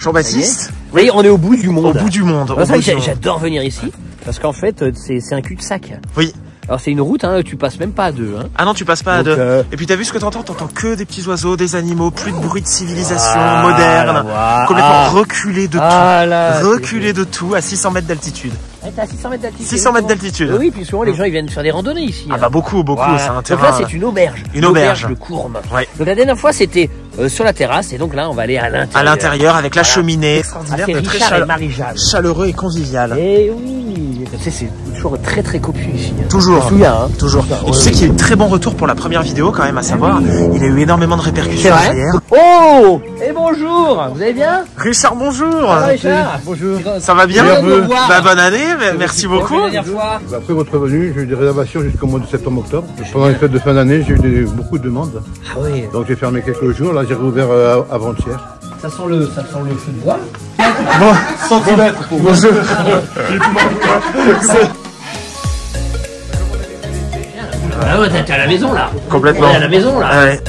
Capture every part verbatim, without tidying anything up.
Jean-Baptiste. Oui, on est au bout du monde. Au bout du monde. C'est vrai que j'adore venir ici parce qu'en fait c'est un cul-de-sac. Oui. Alors c'est une route, hein, tu passes même pas à deux. Hein. Ah non, tu passes pas Donc, à deux. Euh... Et puis t'as vu ce que t'entends? T'entends que des petits oiseaux, des animaux, plus de bruit de civilisation ah, moderne, voilà. complètement ah. reculé de ah, tout, là, reculé de tout à six cents mètres d'altitude. Ouais, t'es à six cents mètres d'altitude. six cents mètres d'altitude. Oui, puis souvent les gens ils viennent faire des randonnées ici. Ah hein. bah beaucoup, beaucoup. Voilà. C'est un donc terrain. là c'est une auberge. Une auberge. de Courme. Ouais. Donc la dernière fois c'était euh, sur la terrasse et donc là on va aller à l'intérieur. À l'intérieur avec la voilà. cheminée. Extraordinaire, ah, très chale... et chaleureux et convivial. Et oui, tu sais c'est toujours très très copieux ici. Hein. Toujours. Souviens, hein. Toujours. Et ouais, tu sais qu'il y a eu de très bons retours pour la première vidéo quand même à savoir. Oui. Il a eu énormément de répercussions derrière. Oh et bonjour. Vous allez bien? Richard, bonjour. Ah, Richard. Bonjour. Ça va bien? Bah, bonne année, merci beaucoup. Fois. Après votre venue, j'ai eu des réservations jusqu'au mois de septembre-octobre. Pendant les fêtes de fin d'année, j'ai eu des, beaucoup de demandes. Ah oui. Donc j'ai fermé quelques jours. Là, j'ai rouvert euh, avant-hier. Ça sent le, ça sent le feu de bois. Bon, centimètres. Bonjour. Ah ouais, t'es à la maison là. Complètement. T'es à la maison là. Ouais.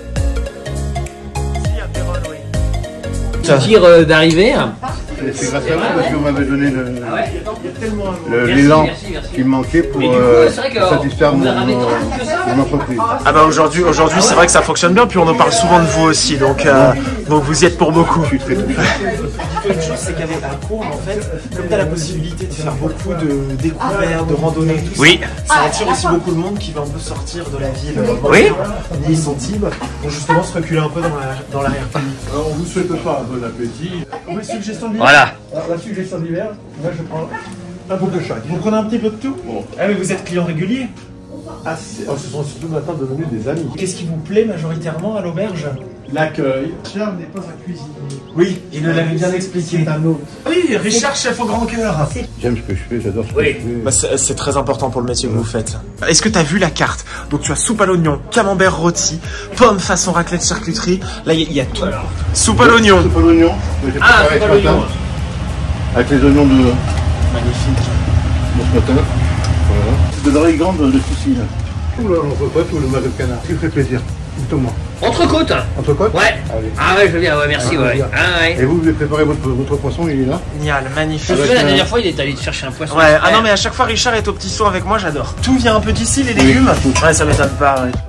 Tu tires euh, d'arrivée. C'est grâce à vous parce que vous m'avez donné l'élan l'élan qui me manquait pour euh, satisfaire mon, mon entreprise. Ah bah aujourd'hui, aujourd'hui c'est vrai que ça fonctionne bien, puis on en parle souvent de vous aussi, donc, euh, donc vous y êtes pour beaucoup. Je suis très touché. Une chose, c'est qu'avec à Courbe, en fait, comme tu as la possibilité de faire beaucoup de découvertes, de randonnées, tout ça, oui. ça attire aussi beaucoup de monde qui va un peu sortir de la ville. Oui. Ni Santibes, pour justement se reculer un peu dans l'arrière-pays. La, dans on vous souhaite pas bon appétit. Oui, suggestion de voilà. La suggestion d'hiver, moi je prends un peu de chaque. Vous prenez un petit peu de tout? Bon. Ah mais vous êtes client régulier? Ah, oh, ce sont surtout maintenant devenus des amis. Qu'est-ce qui vous plaît majoritairement à l'auberge? L'accueil. Richard n'est pas un cuisinier. Oui, il nous l'avait bien expliqué. C'est un autre. Oui, Richard, chef au grand cœur. J'aime ce que je fais, j'adore ce oui. que je fais. Bah, c'est très important pour le métier que vous faites. Est-ce que tu as vu la carte? Donc tu as soupe à l'oignon, camembert rôti, pommes façon raclette charcuterie. Là, il y, y a tout. Alors, soupe à l'oignon. Soupe à l'oignon. Ah, soupe à l'oignon. Avec les oignons de... Magnifique. De ce matin. Voilà. C'est de l'oreille grande de Sicile. Tout là, on peut pas tout le mal de canard. Ce qui me ferait plaisir. Dites-moi. Entrecôte. Entrecôte? Ouais. Allez. Ah ouais, je veux bien, ouais, merci. Ah, ouais. Ah, ouais. Et vous, vous avez préparé votre, votre poisson, il est là? Génial, magnifique. Je me souviens, la dernière fois, il est allé te chercher un poisson. Ouais, ah non, mais à chaque fois, Richard est au petit saut avec moi, j'adore. Tout vient un peu d'ici, les légumes? Oui. Ouais, ça m'étonne pas, ouais.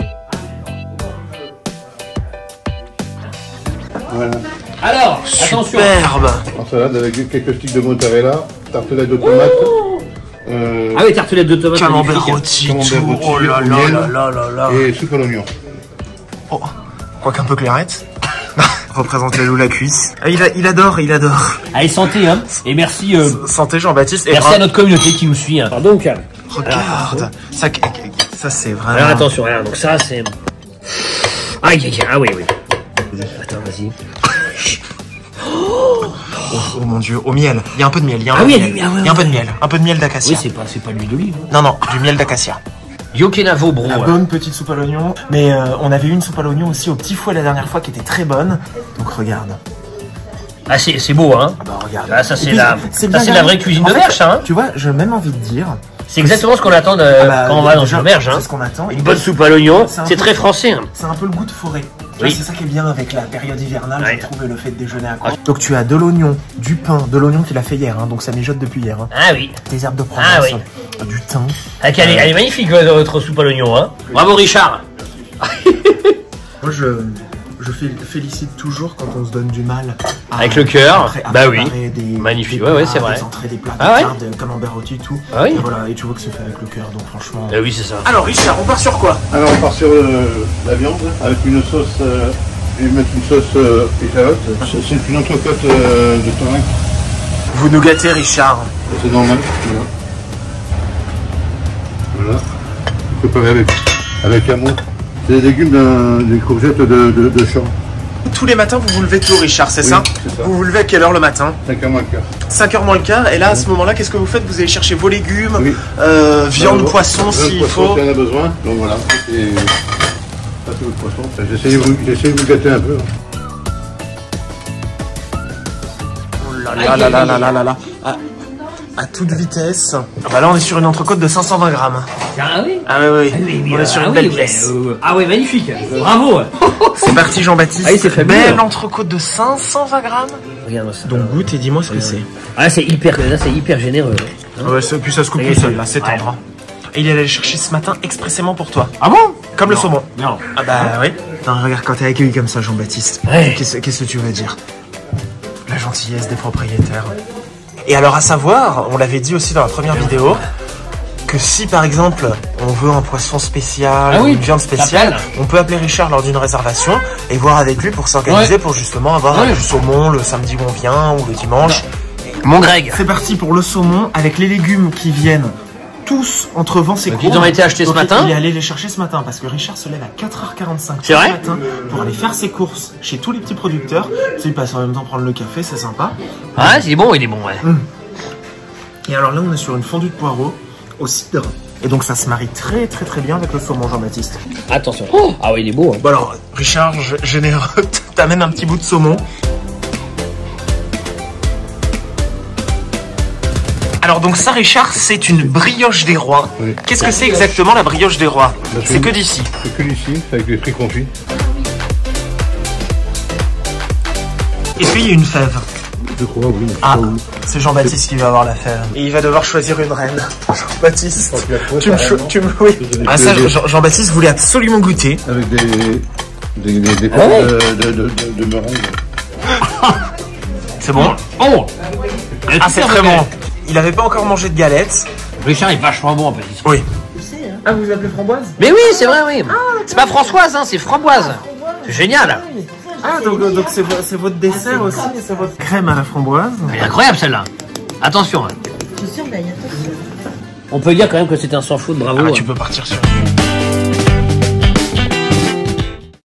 Voilà. Alors, attention. Superbe. En salade avec quelques sticks de mozzarella, tartelette de tomates. Euh, ah oui, tartelette de tomates. Camembert rôti, oh là là là là là là. Et soupe à l'oignon. Oh, quoique un peu clairette. Représente le loup la cuisse. Ah, il, a, il adore, il adore. Allez, santé, hein. Et merci. Euh, santé Jean-Baptiste. Merci à notre communauté qui nous suit. Hein. Donc, regarde. Alors, ça, ça c'est vraiment. Alors, attention, alors, donc ça c'est. Aïe, aïe, ah oui, oui. Attends, vas-y. Oh, oh mon dieu, au miel. Il y a un peu de miel. Il y a un, ah peu, oui, de miel. Ah, ouais, il y a un peu de miel. Un peu de miel d'acacia. Oui, c'est pas, c'est pas l'huile d'olive. Non, non, du miel d'acacia. Yokenavo, bro. La bonne petite soupe à l'oignon. Mais euh, on avait eu une soupe à l'oignon aussi au petit fouet la dernière fois qui était très bonne. Donc regarde. Ah, c'est beau, hein. Ah bah regarde. Ah, ça c'est la, c'est la vraie cuisine d'auberge, hein. Tu vois, j'ai même envie de dire. C'est exactement ce qu'on attend de, ah bah, quand on va dans une auberge, hein. C'est ce qu'on attend. Une bonne soupe à l'oignon, c'est très français. Hein. C'est un peu le goût de forêt. Oui. C'est ça qui est bien avec la période hivernale, ouais. Je trouve, le fait de déjeuner à Courbe. Donc tu as de l'oignon, du pain, de l'oignon qu'il a fait hier, hein, donc ça mijote depuis hier. Hein. Ah oui. Des herbes de Provence, ah, oui. Du thym. Ah, elle, est, elle est magnifique votre soupe à l'oignon, hein. Bravo Richard. Moi je, je félicite toujours quand on se donne du mal. À, avec le cœur. Bah oui. Des, magnifique, des ouais, plats, ouais, c'est vrai. Des entrées, des plats, ah, des ouais. cartes, de camembert rôti et tout. Ah, oui. Et voilà, et tu vois que c'est fait avec le cœur, donc franchement. Ah oui, c'est ça. Alors Richard, on part sur quoi? Alors on part sur euh, la viande avec une sauce. Euh, je vais mettre une sauce euh, échalote. C'est une entrecôte euh, de thym. Vous nous gâtez, Richard. C'est normal. Voilà. Voilà. Préparé avec, avec amour. C'est des légumes, des courgettes de, de, de champ. Tous les matins, vous vous levez tôt, Richard, c'est oui, ça, ça Vous vous levez à quelle heure le matin? cinq heures moins le quart. cinq heures moins le quart. Et là, à ce moment-là, qu'est-ce que vous faites? Vous allez chercher vos légumes, oui. euh, viande, bah, poisson, s'il faut. Si on a besoin. Donc voilà. Et... ça, c'est votre poisson. J'essaie de, de vous gâter un peu. Oh là là là là là là là là. Ah. à toute vitesse. Ah bah là, on est sur une entrecôte de cinq cent vingt grammes. Ah oui. Ah oui, oui. Ah oui, oui, on est sur ah une oui, belle ouais, pièce. euh, ah oui, magnifique. Bravo. C'est parti, Jean-Baptiste. Ah oui, c'est fabuleux. Belle entrecôte de cinq cent vingt grammes. Regarde-moi ça. Donc goûte et dis-moi ce que c'est. Ah, c'est hyper, là, c'est hyper généreux. Ah ouais, ça, puis ça se coupe Et tout seul, là, c'est- c'est tendre. hein. Et il est allé le chercher ce matin expressément pour toi. Ah bon? Comme le saumon. Non. Ah bah oui. Non, regarde, quand t'es accueilli comme ça, Jean-Baptiste, Ouais. qu'est-ce qu'est-ce que tu vas dire? La gentillesse des propriétaires. Et alors, à savoir, on l'avait dit aussi dans la première vidéo, que si par exemple on veut un poisson spécial, Ah oui, une viande spéciale, t'appelles. on peut appeler Richard lors d'une réservation et voir avec lui pour s'organiser Ouais. pour justement avoir Ouais. du saumon le samedi où on vient ou le dimanche. Mon Greg. C'est parti pour le saumon avec les légumes qui viennent tous entre vents et Donc, courbes. ils ont été achetés ce Donc, matin. Il est allé les chercher ce matin parce que Richard se lève à quatre heures quarante-cinq C'est ce vrai matin pour aller faire ses courses chez tous les petits producteurs. Tu sais, il passe en même temps prendre le café, c'est sympa. Ah, il est bon, il est bon, ouais. Et alors là, on est sur une fondue de poireaux au cidre. Et donc ça se marie très très très bien avec le saumon, Jean-Baptiste. Attention. Oh, ah oui, il est beau. Hein. Bon alors, Richard, je- généreux, t'amènes un petit bout de saumon. Alors donc ça, Richard, c'est une brioche des rois. Oui. Qu'est-ce que c'est exactement la brioche des rois? Bah, C'est que d'ici. C'est que d'ici, c'est avec des fruits confits. Est-ce qu'il y a une fève? Je crois, oui. Ah, c'est Jean-Baptiste qui va avoir la fève. Et il va devoir choisir une reine. Jean-Baptiste, tu me cho- tu me oui. Ah ça, Jean- Jean-Baptiste voulait absolument goûter. Avec des, des, des, des Ah ouais. de, de, de, de, de meringue. C'est bon? Oh. Ah, c'est très bon. Il avait pas encore mangé de galettes. Richard est vachement bon en petit. Oui. Ah, vous appelez framboise? Mais oui, c'est vrai, oui. C'est pas Françoise, hein, c'est framboise. C'est génial. Ah, donc donc c'est vo- c'est votre dessert aussi, c'est votre crème à la framboise. Elle est incroyable celle-là. Attention. Hein. Je surveille, attention. On peut dire quand même que c'est un sans faute, bravo. Ah bah, hein. tu peux partir sur.